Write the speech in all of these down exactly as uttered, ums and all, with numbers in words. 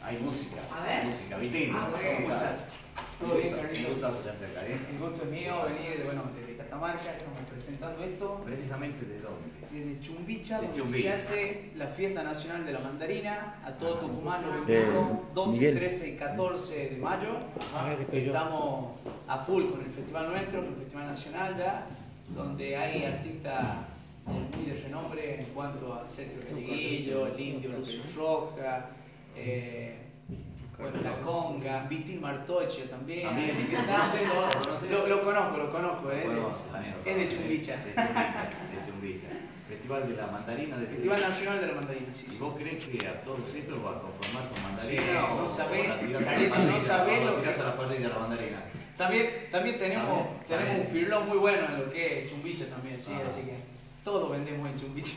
hay música. A ver. Música. Vitín, Ah, ¿cómo bueno. estás? Todo bien, Un Carlito. gustazo tenerte acá, ¿eh? El gusto es mío venir bueno, desde Catamarca, estamos presentando esto. Precisamente de dónde. Desde Chumbicha, De donde Chumbicha. se hace la fiesta nacional de la mandarina. A todo Ah, Tucumán lo eh, invito. doce, Miguel. trece y catorce de mayo. Ah, después yo. Estamos a full con el festival nuestro, el festival nacional ya, donde hay artistas eh, muy de renombre en cuanto a Sergio Galleguillo, el Indio, Lucio Roja, eh, bueno, la Conga, Vitín Martoche también. También, así que ¿lo estamos- conoces? ¿Lo conoces? Lo, lo conozco, lo conozco, eh. Lo conoces también, lo Es de conoces, Chumbicha. De Chumbicha, de Chumbicha. Festival de la mandarina de Festival Nacional de la Mandarina, sí. ¿Y sí. vos crees que a todos estos va a conformar con Sí, mandarina o no sabés, o la tirás a la Carlito, no parrilla, sabés o la lo tirás que- a la parrilla la mandarina? También, también tenemos, También, tenemos también. un firlón muy bueno en lo que es Chumbicha también, sí, Ajá. así que todo vendemos en Chumbicha.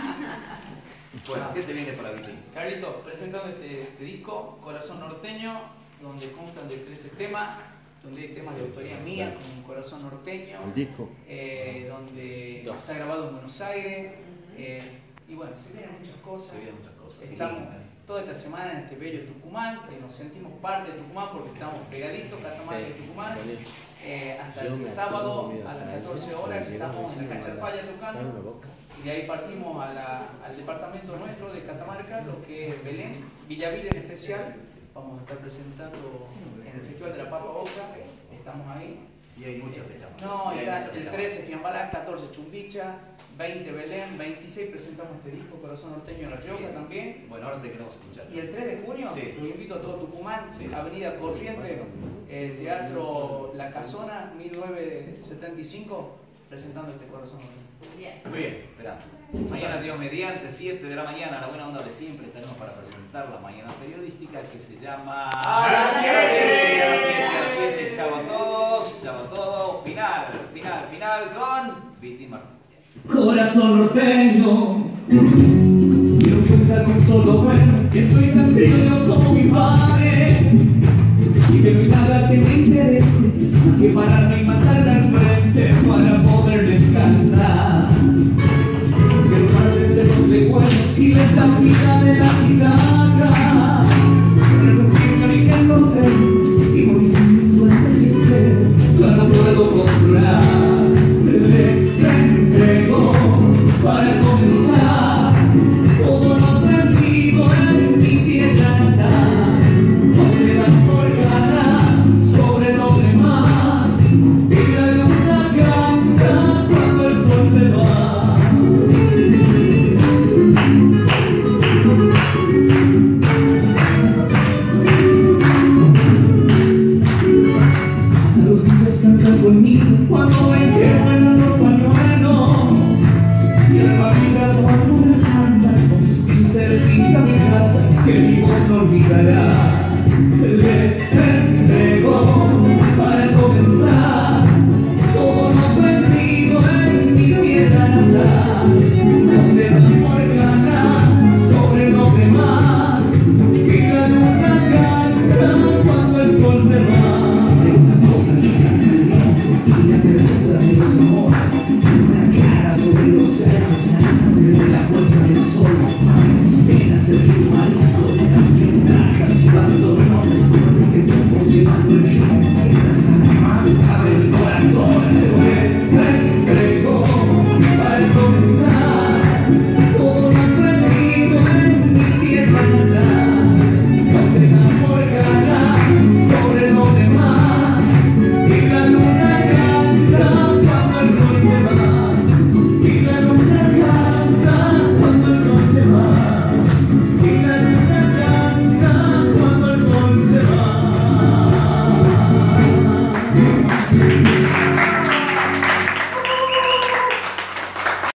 Bueno, ¿qué se viene para Vitín? Carlito, presentando este, este disco, Corazón Norteño, donde constan de trece temas, donde hay temas de autoría mía, como Corazón Norteño, El disco. eh, donde está grabado en Buenos Aires, eh, y bueno, se vienen muchas cosas. Se vienen muchas cosas. sí, Estamos lindas. toda esta semana en este bello Tucumán, que nos sentimos parte de Tucumán porque estamos pegaditos, Catamarca y Tucumán. Eh, hasta Yo el me sábado acuerdo, a las mira, catorce para horas eso, estamos para en la llegar Cacharpaya Está en la tocando boca. y de ahí partimos a la- al departamento nuestro de Catamarca, lo que es Belén, Villavila en especial. Vamos a estar presentando en el Festival de la Papa Boca, estamos ahí. Y hay muchas fechas más. No, Y hay está muchas el fechas trece Fiambalá, catorce Chumbicha, veinte Belén, veintiséis presentamos este disco Corazón Norteño en La Rioja Bien. también. más. Bueno, ahora te queremos escuchar. Y el tres de junio, Sí. los invito a todo Tucumán, Sí. Avenida Corriente, el Teatro La Casona, mil novecientos setenta y cinco, presentando este Corazón Norteño. Bien. Muy bien, espera. Mañana Dios mediante, siete de la mañana, la buena onda de siempre, estaremos para presentar la mañana periodística que se llama... A las A las siete, a las siete, a las siete, chao a todos, chao a todos, final, final, final con Vitín Martín. Corazón norteño, se dieron cuenta con solo ver que soy tan criollo como mi padre y que no hay nada que me interese más que pararme y matarla al frente para poderles cantar. Que los árboles de los legüeros y la estamina de las guitarras en el rugir mi origen encontré y voy sin cuenta que esté, ya no puedo comprar. Les entrego para comenzar todo lo aprendido en mi tierra natal. No me dan por ganar sobre los demás y la luna canta cuando el sol se va. A los niños cantan conmigo cuando ven que vuelan los pañuelos y el familia tomando una santa con sus pinceles pinta mi casa que mi voz no olvidará. Les